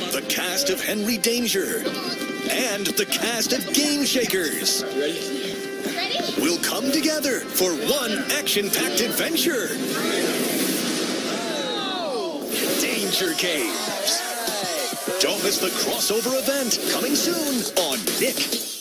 the cast of Henry Danger, and the cast of Game Shakers will come together for one action-packed adventure. Danger Caves. Don't miss the crossover event coming soon on Nick.